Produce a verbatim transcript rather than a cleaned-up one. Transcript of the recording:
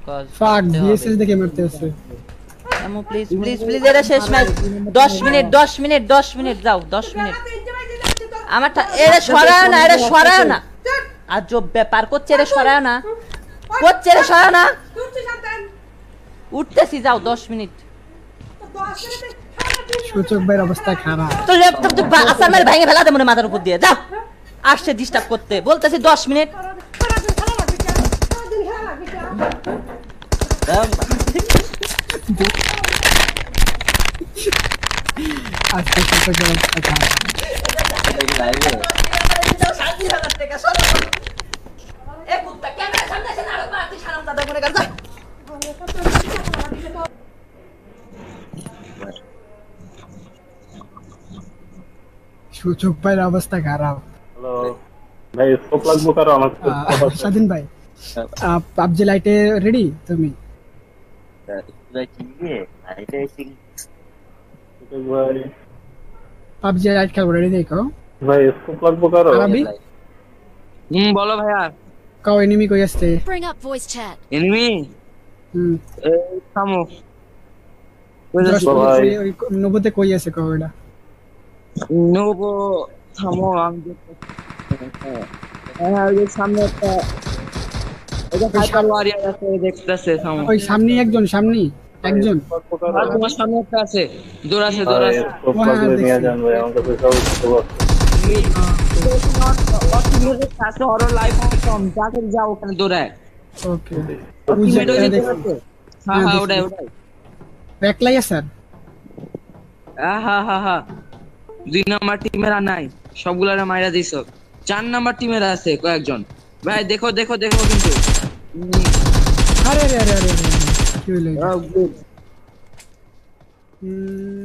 Because ফাক DSS দেখে মারতে আছে আমু প্লিজ প্লিজ প্লিজ এটা শেষ ম্যাচ দশ মিনিট দশ মিনিট দশ মিনিট যাও দশ মিনিট আমার এটা সরায় না এটা সরায় না আর জব ব্যাপার করছে এটা সরায় না করছে এটা সরায় না উঠতেছি যাও দশ মিনিট সূচক ভাইয়ের অবস্থা খারাপ তো ল্যাপটপ তো আসার মেরে ভেঙে ফেলা দে মনে মাথার উপর দিয়ে যাও আসছে ডিস্টার্ব করতে বলতেছি দশ মিনিট আজকে সূচক ভাইয়ের অবস্থা খারাপ সূচক ভাইয়ের অবস্থা খারাপ হ্যালো ভাই স্কোপ লাগবো কারো আমার স্বাধীন ভাই পাবজি লাইটে রেডি তুমি পাবজি লাইট খেলবো রেডি দেখো ভাই স্কোপ লাগবো কারো আরবি হুম বলো ভাইয়া কাও এনিমি কই আসছে Bring up voice chat. Enemy হুম এই থামো ওই নবতে কই আছে কাও এটা নোবো থামো আমি হ্যাঁ ওই সামনে একটা এটা হাইপার ওয়ারিয়ার আছে দেখতেছে থামো ওই সামনে একজন সামনে একজন আর তোমার সামনে একটা আছে দূর আছে দূর আছে স্কোপ লাগলে নিয়ে যান ভাই আমার কাছে সব স্কোপ আছে কাছে হরো লাইভ কম যাকে যাও ওখানে দৌড়ায় ওকে হ্যাঁ হ্যাঁ ওটাই ওটাই ব্যাকলাই স্যার আহা হা হা দুই নাম্বার টিমেরা নাই সবগুলারে মাইরা দিছো চার নাম্বার টিমেরা আছে কয়েকজন ভাই দেখো দেখো দেখো কিন্তু আরে আরে আরে আরে কি হলো Oh, good. হুম